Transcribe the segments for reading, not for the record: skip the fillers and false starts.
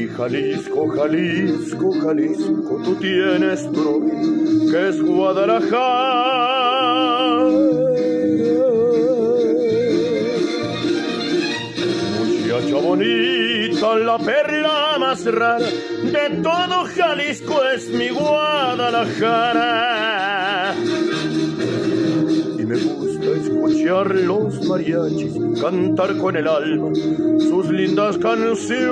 Ay, Jalisco, Jalisco, Jalisco, tú tienes tu nombre, que es Guadalajara. Muchacha bonita, la perla más rara de todo Jalisco es mi Guadalajara. Y me gusta escuchar los mariachis cantar con el alma sus lindas canciones.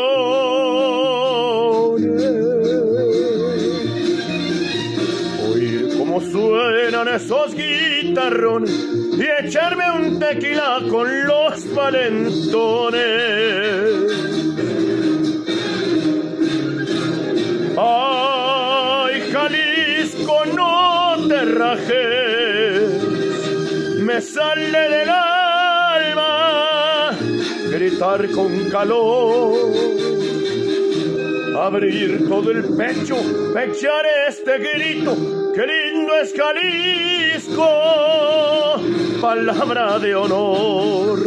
Oír cómo suenan esos guitarrones y echarme un tequila con los valentones. Ay, Jalisco, no te rajes, me sale del alma gritar con calor, abrir todo el pecho, echar este grito, qué lindo es Jalisco, palabra de honor.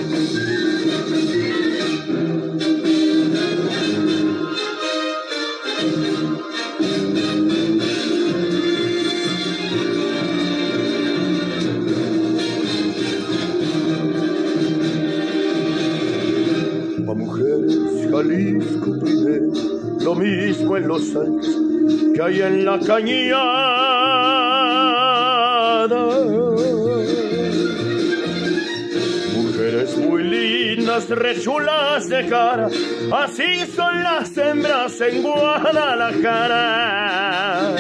Jalisco primero, lo mismo en los Altos que hay en la Cañada. Mujeres muy lindas, rechulas de cara, así son las hembras en Guadalajara.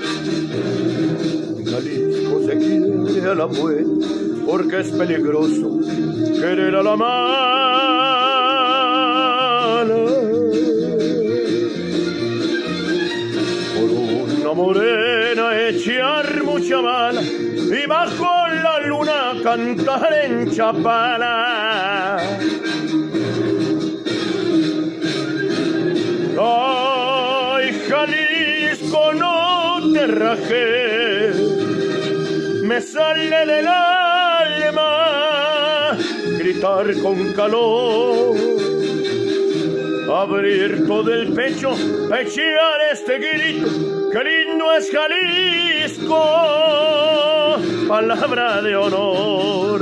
En Jalisco se quiere a la buena, porque es peligroso querer a la mala. Morena, echar mucha bala y bajo la luna cantar en Chapala. Ay, Jalisco, no te rajes, me sale del alma gritar con calor, abrir todo el pecho, echar este grito, qué lindo es Jalisco, palabra de honor.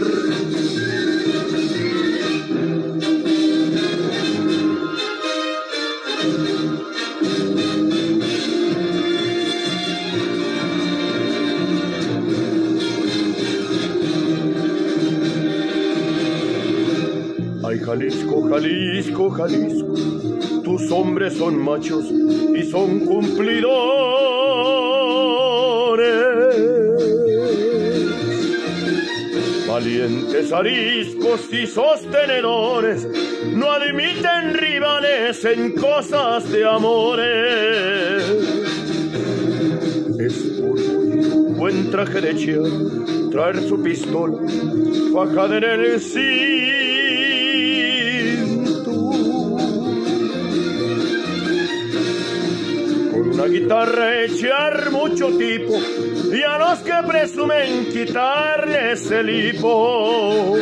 Ay, Jalisco, Jalisco, Jalisco, tus hombres son machos y son cumplidores, valientes ariscos y sostenedores, no admiten rivales en cosas de amores. Es un buen traje de chiar, traer su pistola fajada en el cinto, una guitarra echar mucho tipo y a los que presumen quitarles el hipo.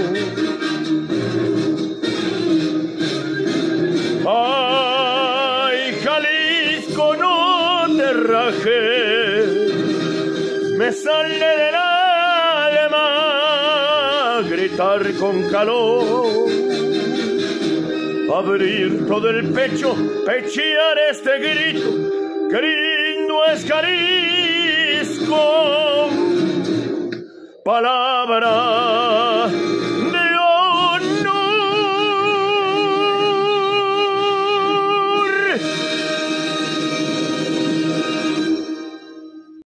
Ay, Jalisco, no te rajes, me sale del alma gritar con calor, abrir todo el pecho, echar este grito, qué lindo es Jalisco, palabra